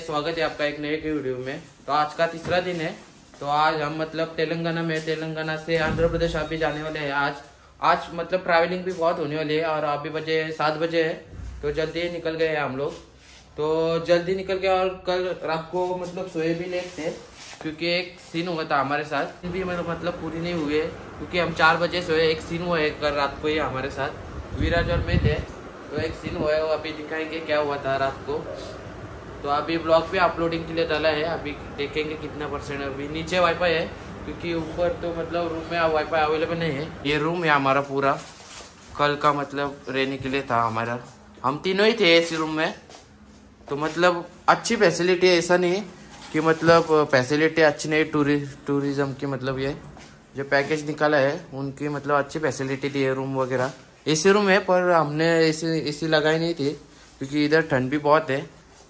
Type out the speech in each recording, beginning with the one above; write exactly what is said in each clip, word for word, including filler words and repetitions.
स्वागत है आपका एक नए के वीडियो में। तो आज का तीसरा दिन है। तो आज हम मतलब तेलंगाना में तेलंगाना से आंध्र प्रदेश अभी जाने वाले हैं। आज आज मतलब ट्रैवलिंग भी बहुत होने वाली है और अभी बजे सात बजे है तो जल्दी ही निकल गए हैं हम लोग। तो जल्दी निकल गए और कल रात को मतलब सोए भी लेट थे क्योंकि एक सीन हुआ था हमारे साथ भी मतलब पूरी नहीं हुई है क्योंकि हम चार बजे सोए। एक सीन हुआ है कल रात को ही हमारे साथ, विराज और मैं थे। तो एक सीन हुआ है वो अभी दिखाएंगे क्या हुआ था रात को। तो अभी ब्लॉग पे अपलोडिंग के लिए डाला है, अभी देखेंगे कितना परसेंट। अभी नीचे वाईफाई है क्योंकि ऊपर तो मतलब रूम में वाईफाई अवेलेबल नहीं है। ये रूम है हमारा पूरा, कल का मतलब रहने के लिए था हमारा। हम तीनों ही थे इसी रूम में। तो मतलब अच्छी फैसिलिटी है, ऐसा नहीं कि मतलब फैसिलिटी अच्छी नहीं। टूरि टूरिज्म की मतलब ये जो पैकेज निकाला है उनकी मतलब अच्छी फैसिलिटी दी है। रूम वगैरह एसी रूम है पर हमने एसी एसी लगाई नहीं थी क्योंकि इधर ठंड भी बहुत है।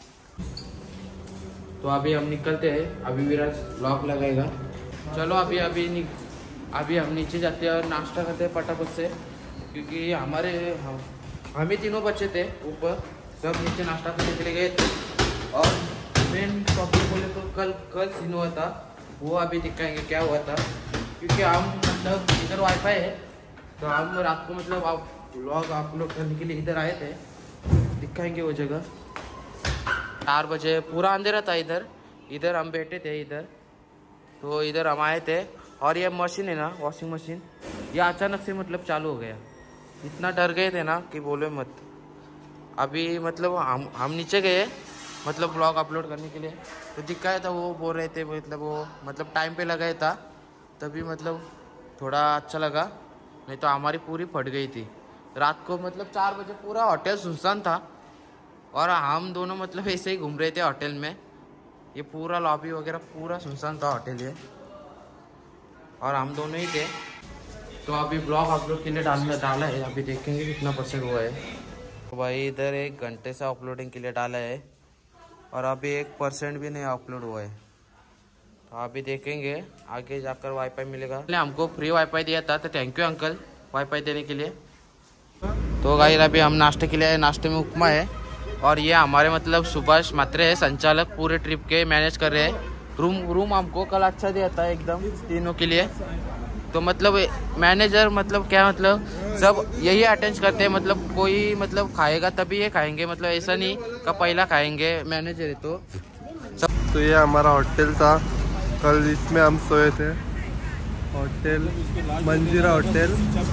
तो अभी हम निकलते हैं, अभी विराज ब्लॉग लगाएगा। चलो अभी अभी नि, अभी हम नीचे जाते हैं और नाश्ता करते हैं फटाफट से क्योंकि हमारे हम हम ही तीनों बच्चे थे ऊपर, सब नीचे नाश्ता करने के लिए गए थे। और मेन टॉपिक बोले तो कल कल सीन हुआ था वो अभी दिखाएंगे क्या हुआ था क्योंकि हम मतलब इधर वाईफाई है तो हम रात को मतलब आप व्लॉग अपलोड करने के लिए इधर आए थे, दिखाएंगे वो जगह। चार बजे पूरा अंधेरा था इधर इधर हम बैठे थे इधर। तो इधर हम आए थे और ये मशीन है ना वॉशिंग मशीन, ये अचानक से मतलब चालू हो गया। इतना डर गए थे ना कि बोले मत। अभी मतलब हम हम नीचे गए मतलब ब्लॉग अपलोड करने के लिए तो दिखाया था, वो बोल रहे थे मतलब वो मतलब टाइम पे लगाया था तभी मतलब थोड़ा अच्छा लगा, नहीं तो हमारी पूरी फट गई थी। रात को मतलब चार बजे पूरा होटल सुनसान था और हम दोनों मतलब ऐसे ही घूम रहे थे होटल में। ये पूरा लॉबी वगैरह पूरा सुनसान था होटल ये, और हम दोनों ही थे। तो अभी ब्लॉग अपलोड के लिए डालना डाला है, अभी देखेंगे कितना परसेंट हुआ है। तो भाई इधर एक घंटे से अपलोडिंग के लिए डाला है और अभी एक परसेंट भी नहीं अपलोड हुआ है। तो अभी देखेंगे आगे जाकर वाईफाई मिलेगा। हमको फ्री वाईफाई दिया था तो थैंक यू अंकल वाईफाई देने के लिए। तो गाइस अभी हम नाश्ते के लिए आए, नाश्ते में उपमा है और ये हमारे मतलब सुभाष मात्रे है संचालक, पूरे ट्रिप के मैनेज कर रहे हैं। रूम रूम हमको कल अच्छा दिया था एकदम तीनों के लिए। तो मतलब मैनेजर मतलब क्या मतलब सब यही अटेंड करते हैं, मतलब कोई मतलब खाएगा तभी ये खाएंगे, मतलब ऐसा नहीं का पहला खाएंगे मैनेजर है तो सब। तो ये हमारा होटल था, कल इसमें हम सोए थे। होटल मंजीरा होटल।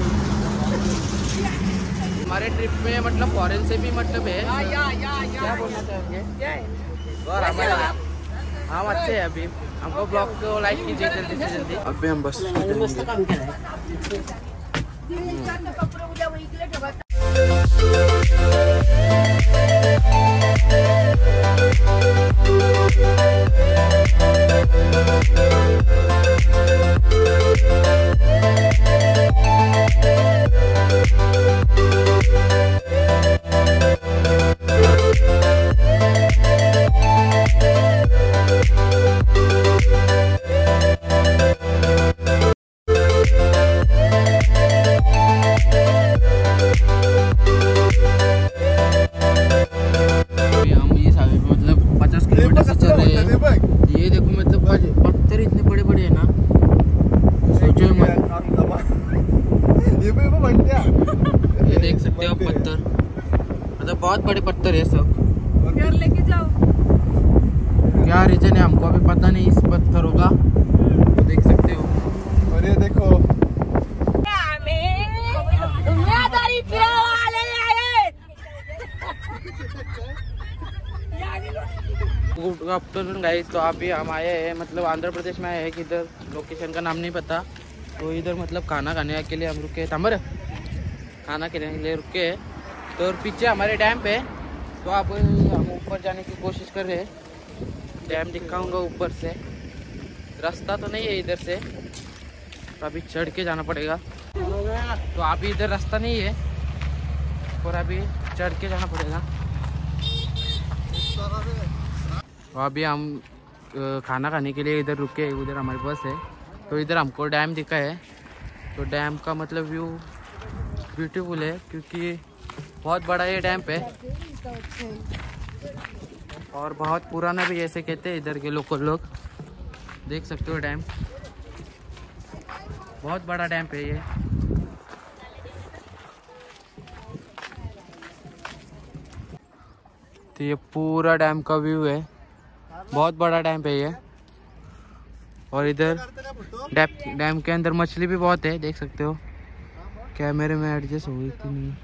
हमारे ट्रिप में मतलब फॉरेन से भी मतलब है, क्या बोलना चाहेंगे और हमारे हम अच्छे हैं। अभी हमको ब्लॉग को लाइक कीजिए जल्दी से जल्दी। अभी हम बस ये देखो मतलब पत्थर इतने बड़े बड़े है ना, सोचो मत। ये देख सकते हो पत्थर, मतलब बहुत बड़े पत्थर है सब। घर लेके जाओ। क्या रीजन है हमको अभी पता नहीं इस पत्थरों का, तो देख सकते हो। और ये देखो गुड आफ्टरनून गाइस। तो अभी हम आए हैं मतलब आंध्र प्रदेश में आए हैं, किधर लोकेशन का नाम नहीं पता। तो इधर मतलब खाना खाने के लिए हम रुके, तमर खाना खाने के लिए रुके। तो पीछे हमारे डैम पे, तो अब हम ऊपर जाने की कोशिश कर रहे हैं। डैम दिखाऊंगा ऊपर से, रास्ता तो नहीं है इधर से, तो अभी चढ़ के जाना पड़ेगा। तो अभी इधर रास्ता नहीं है और अभी चढ़ के जाना पड़ेगा। तो अभी हम खाना खाने के लिए इधर रुके, उधर हमारी बस है। तो इधर हमको डैम दिखा है, तो डैम का मतलब व्यू ब्यूटीफुल है क्योंकि बहुत बड़ा ये डैम है। और बहुत पुराना भी ऐसे कहते हैं इधर के लोकल लोग। देख सकते हो डैम, बहुत बड़ा डैम है ये। तो ये पूरा डैम का व्यू है, बहुत बड़ा डैम है ये। और इधर डैम डैम के अंदर मछली भी बहुत है, देख सकते हो। कैमरे में एडजस्ट हो गई थी नहीं।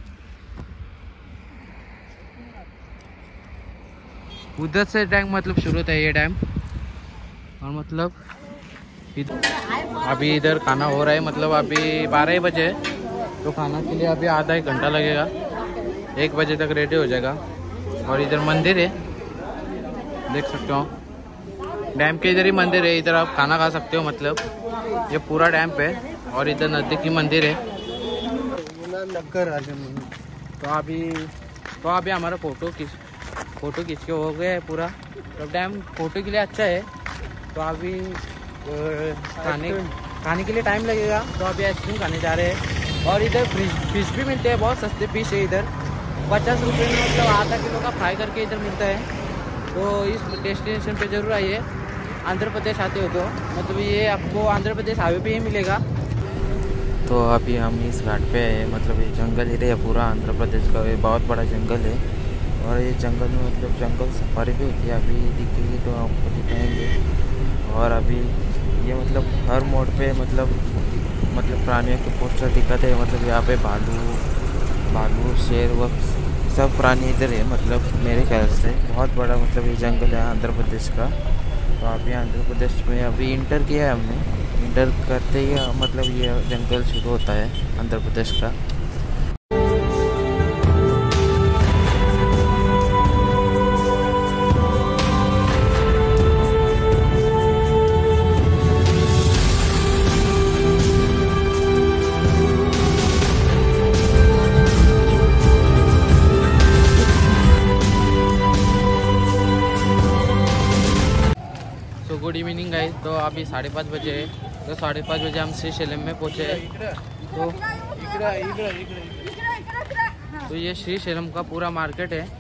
उधर से डैम मतलब शुरू था ये डैम। और मतलब इधर अभी इधर खाना हो रहा है, मतलब अभी बारह बजे, तो खाना के लिए अभी आधा एक घंटा लगेगा, एक बजे तक रेडी हो जाएगा। और इधर मंदिर है, देख सकते हो। डैम के इधर ही मंदिर है, इधर आप खाना खा सकते हो। मतलब ये पूरा डैम पे, और इधर नजदीकी मंदिर है। तो अभी तो अभी हमारा फोटो खींच फोटो खींच के हो गया है पूरा। तो डैम फोटो के लिए अच्छा है। तो अभी खाने खाने के लिए टाइम लगेगा, तो अभी आइसक्रीम खाने जा रहे हैं। और इधर फिश फिश भी मिलते हैं, बहुत सस्ते फिश है इधर। पचास रुपये में मतलब आधा किलो का फ्राई करके इधर मिलता है। तो इस डेस्टिनेशन पे जरूर आइए, आंध्र प्रदेश आते हो तो। मतलब ये आपको आंध्र प्रदेश हाईवे पे ही मिलेगा। तो अभी हम इस घाट पे है, मतलब ये जंगल एरिया है पूरा आंध्र प्रदेश का, ये बहुत बड़ा जंगल है। और ये जंगल में मतलब जंगल सफारी भी होती है, अभी दिखेगी तो आपको दिखाएंगे। और अभी ये मतलब हर मोड़ पे मतलब मतलब प्राणियों के पोस्टर दिखाते हैं। मतलब यहाँ पे भालू भालू शेर व सब प्राणी इधर है। मतलब मेरे ख्याल से बहुत बड़ा मतलब ये जंगल है आंध्र प्रदेश का। तो अभी आंध्र प्रदेश में अभी इंटर किया है हमने। इंटर करते ही मतलब ये जंगल शुरू होता है आंध्र प्रदेश का। Good evening guys. तो अभी साढ़े पाँच बजे है, तो साढ़े पाँच बजे हम श्रीशैलम में पहुँचे हैं। तो तो ये श्रीशैलम का पूरा मार्केट है।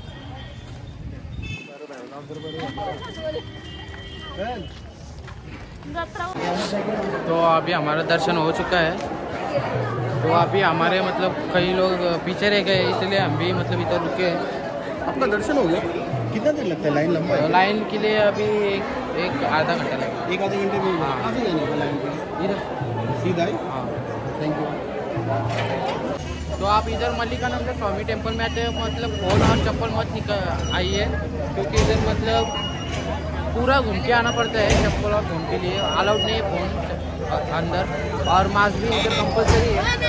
तो अभी हमारा दर्शन हो चुका है। तो अभी हमारे मतलब कई लोग पीछे रह गए, इसलिए हम भी मतलब इधर रुके। आपका दर्शन हो गया? कितना देर लगता है? लाइन लंबा है? लाइन के लिए अभी एक, एक आधा घंटा लगेगा। एक आधे घंटे में? हाँ। कहाँ से जाने का लाइन पे? इधर सीधा ही? हाँ। Thank you. तो आप इधर मल्लिकानंद स्वामी टेम्पल में आते हो, मतलब फोन और चप्पल मत निकल आइए, क्योंकि इधर मतलब पूरा घूम के आना पड़ता है। चप्पल और फोन के लिए अलाउड नहीं है फोन अंदर, और मास्क भी इधर कंपलसरी है।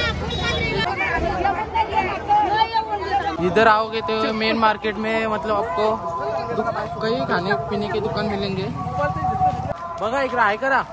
इधर आओगे तो मेन मार्केट में मतलब आपको कई खाने पीने की दुकान मिलेंगे। बघा इकडे आहे करा।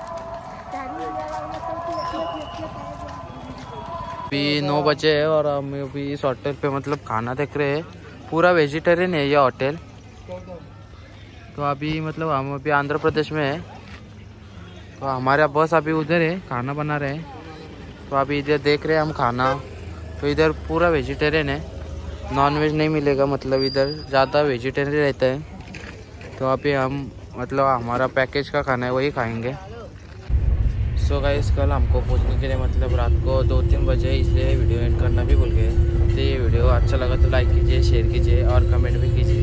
अभी नौ बजे है और हम अभी इस होटल पे मतलब खाना देख रहे हैं। पूरा वेजिटेरियन है ये होटल। तो अभी मतलब हम अभी आंध्र प्रदेश में है, तो हमारा बस अभी उधर है, खाना बना रहे हैं। तो अभी इधर देख रहे हैं हम खाना। तो इधर पूरा वेजिटेरियन है, नॉन वेज नहीं मिलेगा, मतलब इधर ज़्यादा वेजिटेरियन रहता है। तो अभी हम मतलब हमारा पैकेज का खाना है वही खाएंगे। सो गाइस कल हमको पहुंचने के लिए मतलब रात को दो तीन बजे, इसलिए वीडियो एंड करना भी भूल गए। तो ये वीडियो अच्छा लगा तो लाइक कीजिए, शेयर कीजिए और कमेंट भी कीजिए।